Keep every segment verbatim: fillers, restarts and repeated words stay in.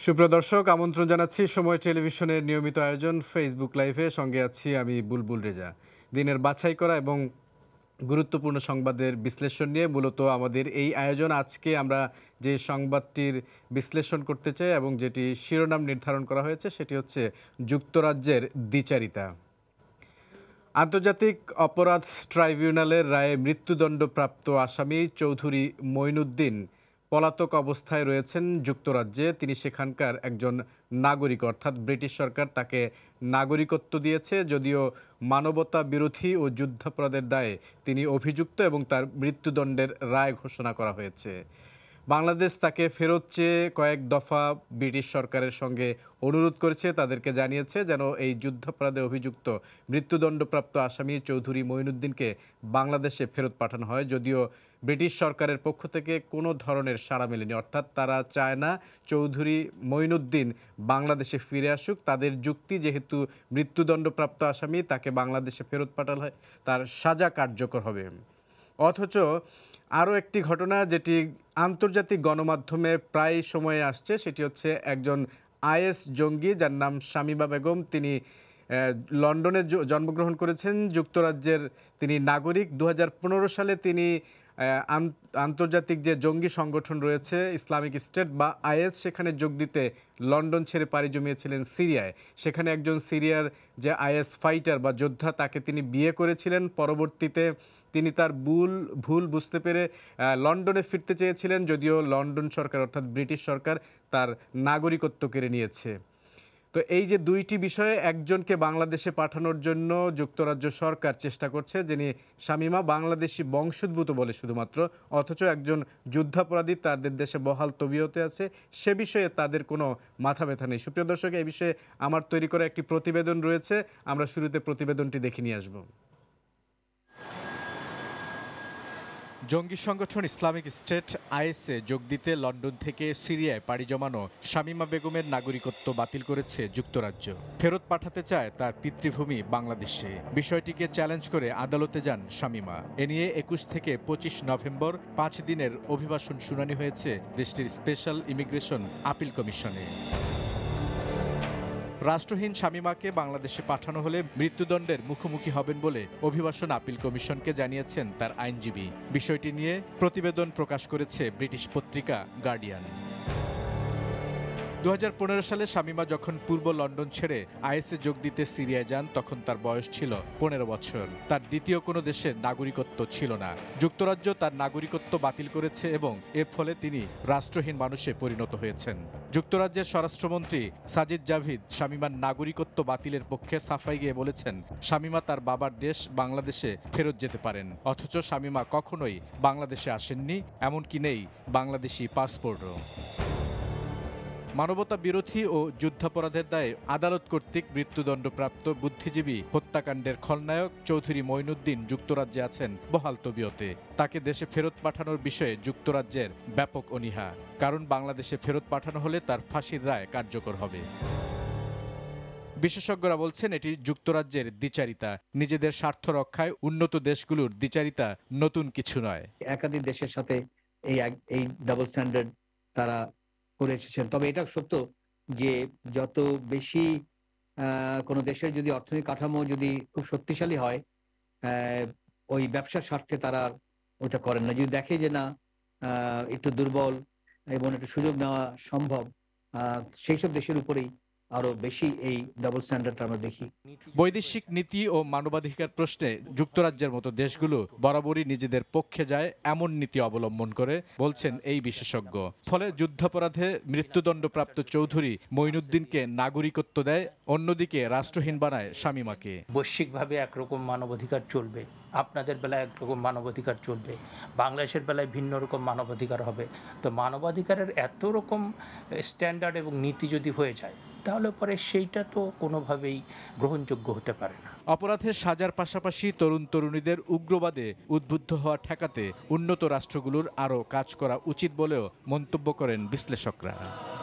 সুপ্রিয় দর্শক, আমন্ত্রণ জানাচ্ছি সময় টেলিভিশনের নিয়মিত আয়োজন ফেসবুক লাইভে। সঙ্গে আছি আমি বুলবুল রেজা। দিনের বাছাই করা এবং গুরুত্বপূর্ণ সংবাদের বিশ্লেষণ নিয়ে মূলত আমাদের এই আয়োজন। আজকে আমরা যে সংবাদটির বিশ্লেষণ করতে চাই এবং যেটি শিরোনাম নির্ধারণ করা হয়েছে সেটি হচ্ছে যুক্তরাজ্যের দ্বিচারিতা। আন্তর্জাতিক অপরাধ ট্রাইব্যুনালের রায়ে মৃত্যুদণ্ডপ্রাপ্ত আসামি চৌধুরী মঈনউদ্দিন পলাতক অবস্থায় রয়েছেন যুক্তরাজ্যে। তিনি সেখানকার একজন নাগরিক, অর্থাৎ ব্রিটিশ সরকার তাকে নাগরিকত্ব দিয়েছে। যদিও মানবতা বিরোধী ও যুদ্ধাপরাধের দায়ে তিনি অভিযুক্ত এবং তার মৃত্যুদণ্ডের রায় ঘোষণা করা হয়েছে। বাংলাদেশ তাকে ফেরত চেয়ে কয়েক দফা ব্রিটিশ সরকারের সঙ্গে অনুরোধ করেছে, তাদেরকে জানিয়েছে যেন এই যুদ্ধাপরাধে অভিযুক্ত মৃত্যুদণ্ডপ্রাপ্ত আসামি চৌধুরী মঈনউদ্দিনকে বাংলাদেশে ফেরত পাঠানো হয়। যদিও ব্রিটিশ সরকারের পক্ষ থেকে কোনো ধরনের সাড়া মেলেনি, অর্থাৎ তারা চায় না চৌধুরী মঈনউদ্দিন বাংলাদেশে ফিরে আসুক। তাদের যুক্তি, যেহেতু মৃত্যুদণ্ডপ্রাপ্ত আসামি, তাকে বাংলাদেশে ফেরত পাঠানো হয় তার সাজা কার্যকর হবে। অথচ আরও একটি ঘটনা যেটি আন্তর্জাতিক গণমাধ্যমে প্রায় সময়ে আসছে সেটি হচ্ছে একজন আইএস জঙ্গি যার নাম শামিমা বেগম। তিনি লন্ডনে জন্মগ্রহণ করেছেন, যুক্তরাজ্যের তিনি নাগরিক। দু হাজার পনেরো সালে তিনি আন্তর্জাতিক যে জঙ্গি সংগঠন রয়েছে ইসলামিক স্টেট বা আইএস, সেখানে যোগ দিতে লন্ডন ছেড়ে পাড়ি জমিয়েছিলেন সিরিয়ায়। সেখানে একজন সিরিয়ার যে আইএস ফাইটার বা যোদ্ধা, তাকে তিনি বিয়ে করেছিলেন। পরবর্তীতে তিনি তার ভুল ভুল বুঝতে পেরে লন্ডনে ফিরতে চেয়েছিলেন, যদিও লন্ডন সরকার অর্থাৎ ব্রিটিশ সরকার তার নাগরিকত্ব কেড়ে নিয়েছে। তো এই যে দুইটি বিষয়ে, একজনকে বাংলাদেশে পাঠানোর জন্য যুক্তরাজ্য সরকার চেষ্টা করছে, যিনি শামিমা বাংলাদেশি বংশোদ্ভূত বলে শুধুমাত্র, অথচ একজন যুদ্ধাপরাধী তাদের দেশে বহাল তবিয়তে আছে, সে বিষয়ে তাদের কোনো মাথা ব্যথা নেই। সুপ্রিয় দর্শক, এই বিষয়ে আমার তৈরি করা একটি প্রতিবেদন রয়েছে, আমরা শুরুতে প্রতিবেদনটি দেখে নিয়ে আসবো। জঙ্গি সংগঠন ইসলামিক স্টেট আইএসে যোগ দিতে লন্ডন থেকে সিরিয়ায় পাড়ি জমানো শামিমা বেগমের নাগরিকত্ব বাতিল করেছে যুক্তরাজ্য। ফেরত পাঠাতে চায় তার পিতৃভূমি বাংলাদেশে। বিষয়টিকে চ্যালেঞ্জ করে আদালতে যান শামিমা। এ নিয়ে একুশ থেকে পঁচিশ নভেম্বর পাঁচ দিনের অভিবাসন শুনানি হয়েছে দেশটির স্পেশাল ইমিগ্রেশন আপিল কমিশনে। রাষ্ট্রহীন শামিমাকে বাংলাদেশে পাঠানো হলে মৃত্যুদণ্ডের মুখোমুখি হবেন বলে অভিবাসন আপিল কমিশনকে জানিয়েছেন তার আইনজীবী। বিষয়টি নিয়ে প্রতিবেদন প্রকাশ করেছে ব্রিটিশ পত্রিকা গার্ডিয়ান। দু হাজার পনেরো সালে শামিমা যখন পূর্ব লন্ডন ছেড়ে আইএসে যোগ দিতে সিরিয়ায় যান, তখন তার বয়স ছিল পনেরো বছর। তার দ্বিতীয় কোনো দেশের নাগরিকত্ব ছিল না। যুক্তরাজ্য তার নাগরিকত্ব বাতিল করেছে এবং এর ফলে তিনি রাষ্ট্রহীন মানুষে পরিণত হয়েছেন। যুক্তরাজ্যের স্বরাষ্ট্রমন্ত্রী সাজিদ জাভিদ শামিমার নাগরিকত্ব বাতিলের পক্ষে সাফাই গিয়ে বলেছেন, শামিমা তার বাবার দেশ বাংলাদেশে ফেরত যেতে পারেন। অথচ শামিমা কখনোই বাংলাদেশে আসেননি, এমনকি নেই বাংলাদেশি পাসপোর্টও। মানবতা বিরোধী ও যুদ্ধাপরাধের দায়ে আদালত কর্তৃক মৃত্যুদণ্ডপ্রাপ্ত বুদ্ধিজীবী হত্যাকাণ্ডের খলনায়ক চৌধুরী মঈনউদ্দিন যুক্তরাজ্যে আছেন বহাল তবিয়তে। তাকে দেশে ফেরত পাঠানোর বিষয়ে যুক্তরাজ্যের ব্যাপক অনীহা, কারণ বাংলাদেশে ফেরত পাঠানো হলে তার ফাঁসির রায় কার্যকর হবে। বিশেষজ্ঞরা বলছেন এটি যুক্তরাজ্যের দ্বিচারিতা। নিজেদের স্বার্থ রক্ষায় উন্নত দেশগুলোর দ্বিচারিতা নতুন কিছু নয়। একাধিক দেশের সাথে এই এই ডাবল স্ট্যান্ডার্ড তারা করে এসেছেন। তবে এটা সত্য যে যত বেশি কোনো দেশের যদি অর্থনৈতিক কাঠামো যদি খুব শক্তিশালী হয়, ওই ব্যবসার স্বার্থে তারা ওটা করেন না। যদি দেখে যে না একটু দুর্বল এবং একটু সুযোগ নেওয়া সম্ভব, সেই সব দেশের উপরেই আরো বেশি এই ডাবল স্ট্যান্ডার্ড আমরা দেখি। বৈদেশিক নীতি ও মানবাধিকার প্রশ্নে যুক্তরাজ্যের মতো দেশগুলো বরাবরই নিজেদের পক্ষে যায় এমন নীতি অবলম্বন করে বলছেন এই বিশেষজ্ঞ। ফলে যুদ্ধাপরাধে মৃত্যুদণ্ডপ্রাপ্ত চৌধুরী মঈনউদ্দিনকে নাগরিকত্ব দেয়, অন্যদিকে রাষ্ট্রহীন বানায় শামিমাকে। বৈশ্বিকভাবে একরকম মানবাধিকার চলবে, আপনাদের বেলায় একরকম মানবাধিকার চলবে, বাংলাদেশের বেলায় ভিন্ন রকম মানবাধিকার হবে। তো মানবাধিকারের এত রকম স্ট্যান্ডার্ড এবং নীতি যদি হয়ে যায়, তাহলে পরে সেইটা তো কোনোভাবেই গ্রহণযোগ্য হতে পারে না। অপরাধের সাজার পাশাপাশি তরুণ তরুণীদের উগ্রবাদে উদ্বুদ্ধ হওয়া ঠেকাতে উন্নত রাষ্ট্রগুলোর আরও কাজ করা উচিত বলেও মন্তব্য করেন বিশ্লেষকরা।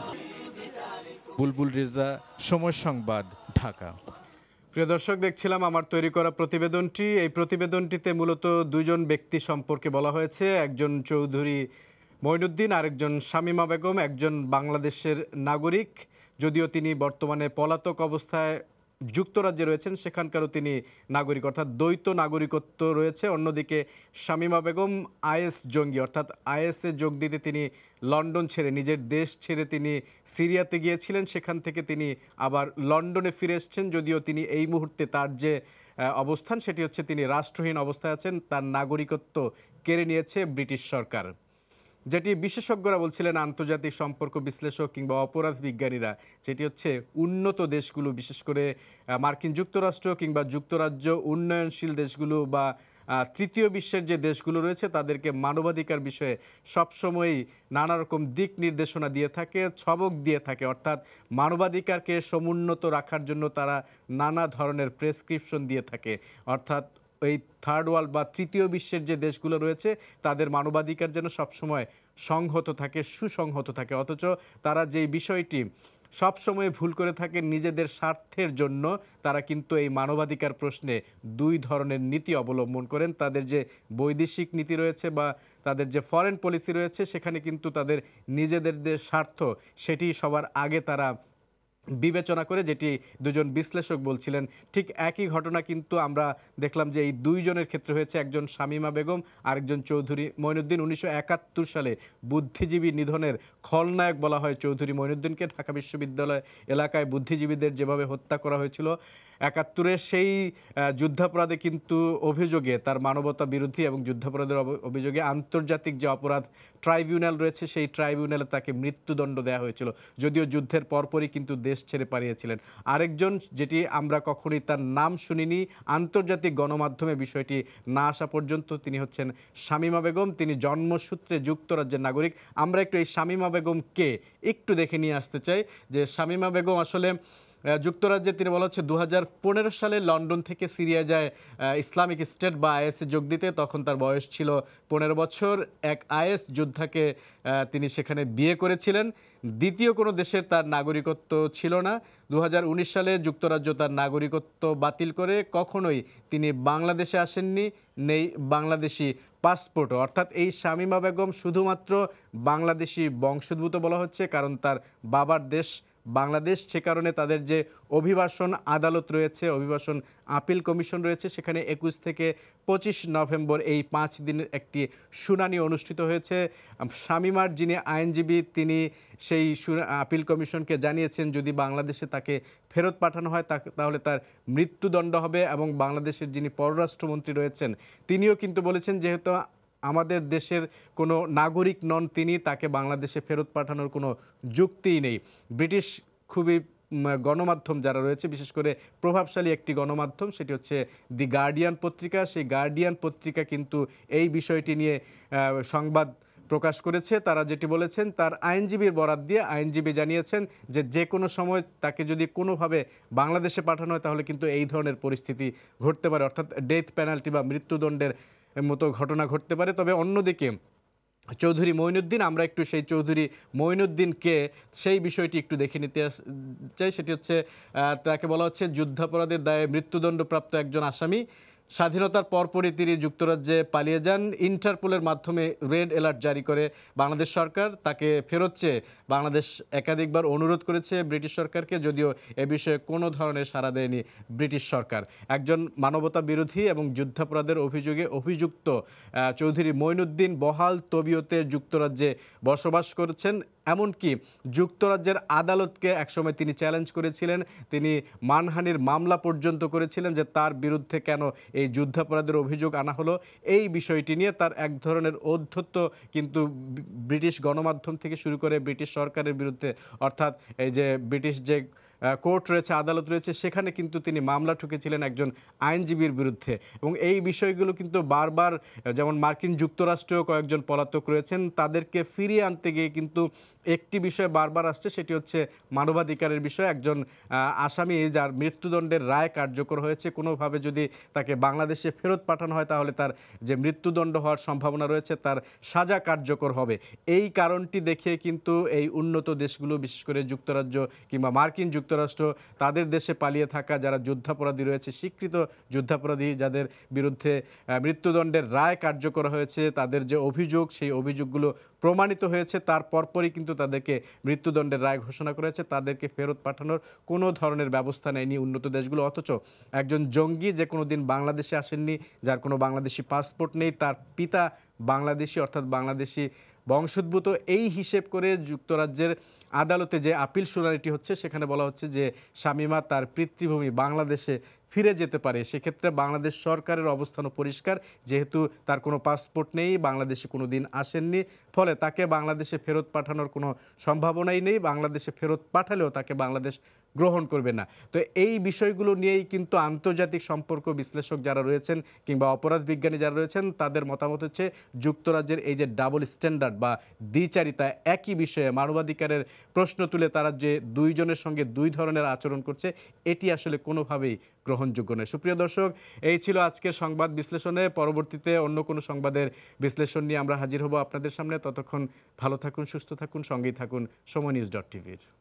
বুলবুল রেজা, সময় সংবাদ, ঢাকা। প্রিয় দর্শক, দেখছিলাম আমার তৈরি করা প্রতিবেদনটি। এই প্রতিবেদনটিতে মূলত দুইজন ব্যক্তি সম্পর্কে বলা হয়েছে। একজন চৌধুরী মঈনুদ্দিন আরেকজন শামীমা বেগম একজন বাংলাদেশের নাগরিক, যদিও তিনি বর্তমানে পলাতক অবস্থায় যুক্তরাজ্যে রয়েছেন, সেখানকারও তিনি নাগরিক, অর্থাৎ দ্বৈত নাগরিকত্ব রয়েছে। অন্যদিকে শামীমা বেগম আইএস জঙ্গি, অর্থাৎ আইএসে যোগ দিতে তিনি লন্ডন ছেড়ে, নিজের দেশ ছেড়ে তিনি সিরিয়াতে গিয়েছিলেন, সেখান থেকে তিনি আবার লন্ডনে ফিরে এসেছেন। যদিও তিনি এই মুহূর্তে তার যে অবস্থান সেটি হচ্ছে তিনি রাষ্ট্রহীন অবস্থায় আছেন, তার নাগরিকত্ব কেড়ে নিয়েছে ব্রিটিশ সরকার। যেটি বিশেষজ্ঞরা বলছিলেন, আন্তর্জাতিক সম্পর্ক বিশ্লেষক কিংবা অপরাধ বিজ্ঞানীরা, যেটি হচ্ছে উন্নত দেশগুলো, বিশেষ করে মার্কিন যুক্তরাষ্ট্র কিংবা যুক্তরাজ্য, উন্নয়নশীল দেশগুলো বা তৃতীয় বিশ্বের যে দেশগুলো রয়েছে তাদেরকে মানবাধিকার বিষয়ে সবসময়ই নানা রকম দিক নির্দেশনা দিয়ে থাকে, ছবক দিয়ে থাকে, অর্থাৎ মানবাধিকারকে সমুন্নত রাখার জন্য তারা নানা ধরনের প্রেসক্রিপশন দিয়ে থাকে। অর্থাৎ এই থার্ড ওয়ার্ল্ড বা তৃতীয় বিশ্বের যে দেশগুলো রয়েছে তাদের মানবাধিকার যেন সবসময় সংহত থাকে, সুসংহত থাকে, অথচ তারা যেই বিষয়টি সবসময় ভুল করে থাকে নিজেদের স্বার্থের জন্য, তারা কিন্তু এই মানবাধিকার প্রশ্নে দুই ধরনের নীতি অবলম্বন করেন। তাদের যে বৈদেশিক নীতি রয়েছে বা তাদের যে ফরেন পলিসি রয়েছে সেখানে কিন্তু তাদের নিজেদের যে স্বার্থ সেটি সবার আগে তারা বিবেচনা করে, যেটি দুজন বিশ্লেষক বলছিলেন। ঠিক একই ঘটনা কিন্তু আমরা দেখলাম যে এই দুইজনের ক্ষেত্রে হয়েছে, একজন শামীমা বেগম আরেকজন চৌধুরী মঈনুদ্দিন। উনিশশো একাত্তর সালে বুদ্ধিজীবী নিধনের খলনায়ক বলা হয় চৌধুরী মঈনুদ্দিনকে। ঢাকা বিশ্ববিদ্যালয় এলাকায় বুদ্ধিজীবীদের যেভাবে হত্যা করা হয়েছিল একাত্তরের সেই যুদ্ধাপরাধে কিন্তু অভিযোগে, তার মানবতা বিরোধী এবং যুদ্ধাপরাধের অভিযোগে আন্তর্জাতিক যে অপরাধ ট্রাইব্যুনাল রয়েছে সেই ট্রাইব্যুনালে তাকে মৃত্যুদণ্ড দেওয়া হয়েছিল, যদিও যুদ্ধের পরপরই কিন্তু দেশ ছেড়ে পালিয়েছিলেন। আরেকজন, যেটি আমরা কখনোই তার নাম শুনিনি, আন্তর্জাতিক গণমাধ্যমে বিষয়টি না আসা পর্যন্ত, তিনি হচ্ছেন শামীমা বেগম। তিনি জন্মসূত্রে যুক্তরাজ্যের নাগরিক। আমরা একটু এই শামীমা বেগমকে একটু দেখে নিয়ে আসতে চাই যে শামীমা বেগম আসলে যুক্তরাজ্যে, তিনি বলা হচ্ছে দু হাজার পনেরো সালে লন্ডন থেকে সিরিয়া যায় ইসলামিক স্টেট বা আইএসে যোগ দিতে। তখন তার বয়স ছিল পনেরো বছর। এক আইএস যোদ্ধাকে তিনি সেখানে বিয়ে করেছিলেন। দ্বিতীয় কোনো দেশের তার নাগরিকত্ব ছিল না। দু হাজার উনিশ সালে যুক্তরাজ্য তার নাগরিকত্ব বাতিল করে কখনোই তিনি বাংলাদেশে আসেননি, নেই বাংলাদেশি পাসপোর্টও। অর্থাৎ এই শামীমা বেগম শুধুমাত্র বাংলাদেশি বংশোদ্ভূত বলা হচ্ছে, কারণ তার বাবার দেশ বাংলাদেশ, সে কারণে তাদের যে অভিবাসন আদালত রয়েছে, অভিবাসন আপিল কমিশন রয়েছে, সেখানে একুশ থেকে পঁচিশ নভেম্বর এই পাঁচ দিনের একটি শুনানি অনুষ্ঠিত হয়েছে। শামীমার যিনি আইনজীবী তিনি সেই আপিল কমিশনকে জানিয়েছেন যদি বাংলাদেশে তাকে ফেরত পাঠানো হয় তাহলে তার মৃত্যুদণ্ড হবে। এবং বাংলাদেশের যিনি পররাষ্ট্রমন্ত্রী রয়েছেন তিনিও কিন্তু বলেছেন যেহেতু আমাদের দেশের কোনো নাগরিক নন তিনি, তাকে বাংলাদেশে ফেরত পাঠানোর কোনো যুক্তিই নেই। ব্রিটিশ খুবই গণমাধ্যম যারা রয়েছে, বিশেষ করে প্রভাবশালী একটি গণমাধ্যম, সেটি হচ্ছে দি গার্ডিয়ান পত্রিকা, সেই গার্ডিয়ান পত্রিকা কিন্তু এই বিষয়টি নিয়ে সংবাদ প্রকাশ করেছে। তারা যেটি বলেছেন, তার আইনজীবীর বরাত দিয়ে আইনজীবী জানিয়েছেন যে যে কোনো সময় তাকে যদি কোনোভাবে বাংলাদেশে পাঠানো হয় তাহলে কিন্তু এই ধরনের পরিস্থিতি ঘটতে পারে, অর্থাৎ ডেথ পেনাল্টি বা মৃত্যুদণ্ডের মতো ঘটনা ঘটতে পারে। তবে অন্যদিকে চৌধুরী মঈনুদ্দিন, আমরা একটু সেই চৌধুরী মঈনুদ্দিনকে সেই বিষয়টি একটু দেখে নিতে চাই। সেটি হচ্ছে, তাকে বলা হচ্ছে যুদ্ধাপরাধের দায়ে মৃত্যুদণ্ডপ্রাপ্ত একজন আসামি। স্বাধীনতার পরপরই তিনি যুক্তরাজ্যে পালিয়ে যান। ইন্টারপোলের মাধ্যমে রেড অ্যালার্ট জারি করে বাংলাদেশ সরকার, তাকে ফেরত চেয়ে বাংলাদেশ একাধিকবার অনুরোধ করেছে ব্রিটিশ সরকারকে, যদিও এ বিষয়ে কোনো ধরনের সাড়া দেয়নি ব্রিটিশ সরকার। একজন মানবতা বিরোধী এবং যুদ্ধাপরাধের অভিযোগে অভিযুক্ত চৌধুরী মঈনুদ্দিন বহাল তবিয়তে যুক্তরাজ্যে বসবাস করছেন। এমনকি যুক্তরাজ্যের আদালতকে একসময় তিনি চ্যালেঞ্জ করেছিলেন, তিনি মানহানির মামলা পর্যন্ত করেছিলেন যে তার বিরুদ্ধে কেন এই যুদ্ধাপরাধের অভিযোগ আনা হলো। এই বিষয়টি নিয়ে তার এক ধরনের ঔদ্ধত্য কিন্তু ব্রিটিশ গণমাধ্যম থেকে শুরু করে ব্রিটিশ সরকারের বিরুদ্ধে, অর্থাৎ এই যে ব্রিটিশ যে কোর্ট রয়েছে, আদালত রয়েছে, সেখানে কিন্তু তিনি মামলা ঠুকেছিলেন একজন আইনজীবীর বিরুদ্ধে। এবং এই বিষয়গুলো কিন্তু বারবার, যেমন মার্কিন যুক্তরাষ্ট্রেও কয়েকজন পলাতক রয়েছেন, তাদেরকে ফিরিয়ে আনতে গিয়ে কিন্তু একটি বিষয় বারবার আসছে, সেটি হচ্ছে মানবাধিকারের বিষয়। একজন আসামি যার মৃত্যুদণ্ডের রায় কার্যকর হয়েছে, কোনোভাবে যদি তাকে বাংলাদেশে ফেরত পাঠানো হয় তাহলে তার যে মৃত্যুদণ্ড হওয়ার সম্ভাবনা রয়েছে তার সাজা কার্যকর হবে। এই কারণটি দেখে কিন্তু এই উন্নত দেশগুলো, বিশেষ করে যুক্তরাজ্য কিংবা মার্কিন যুক্তরাষ্ট্র, তাদের দেশে পালিয়ে থাকা যারা যুদ্ধাপরাধী রয়েছে, স্বীকৃত যুদ্ধাপরাধী যাদের বিরুদ্ধে মৃত্যুদণ্ডের রায় কার্যকর হয়েছে, তাদের যে অভিযোগ সেই অভিযোগগুলো প্রমাণিত হয়েছে, তার পরপরই কিন্তু তাদেরকে মৃত্যুদণ্ডের রায় ঘোষণা করেছে, তাদেরকে ফেরত পাঠানোর কোনো ধরনের ব্যবস্থা নেয়নি উন্নত দেশগুলো। অথচ একজন জঙ্গি যে কোনো দিন বাংলাদেশে আসেননি, যার কোনো বাংলাদেশি পাসপোর্ট নেই, তার পিতা বাংলাদেশি অর্থাৎ বাংলাদেশি বংশোদ্ভূত, এই হিসেব করে যুক্তরাজ্যের আদালতে যে আপিল শুনানিটি হচ্ছে সেখানে বলা হচ্ছে যে শামীমা তার পিতৃভূমি বাংলাদেশে ফিরে যেতে পারে। সেক্ষেত্রে বাংলাদেশ সরকারের অবস্থানও পরিষ্কার, যেহেতু তার কোনো পাসপোর্ট নেই, বাংলাদেশে কোনো দিন আসেননি, ফলে তাকে বাংলাদেশে ফেরত পাঠানোর কোনো সম্ভাবনাই নেই। বাংলাদেশে ফেরত পাঠালেও তাকে বাংলাদেশ গ্রহণ করবে না। তো এই বিষয়গুলো নিয়েই কিন্তু আন্তর্জাতিক সম্পর্ক বিশ্লেষক যারা রয়েছেন কিংবা অপরাধ বিজ্ঞানী যারা রয়েছেন, তাদের মতামত হচ্ছে যুক্তরাজ্যের এই যে ডাবল স্ট্যান্ডার্ড বা দ্বিচারিতা, একই বিষয়ে মানবাধিকারের প্রশ্ন তুলে তারা যে দুইজনের সঙ্গে দুই ধরনের আচরণ করছে, এটি আসলে কোনোভাবেই গ্রহণযোগ্য নয়। সুপ্রিয় দর্শক, এই ছিল আজকের সংবাদ বিশ্লেষণে। পরবর্তীতে অন্য কোনো সংবাদের বিশ্লেষণ নিয়ে আমরা হাজির হব আপনাদের সামনে। ততক্ষণ ভালো থাকুন, সুস্থ থাকুন, সঙ্গেই থাকুন সময় নিউজ ডট টিভির।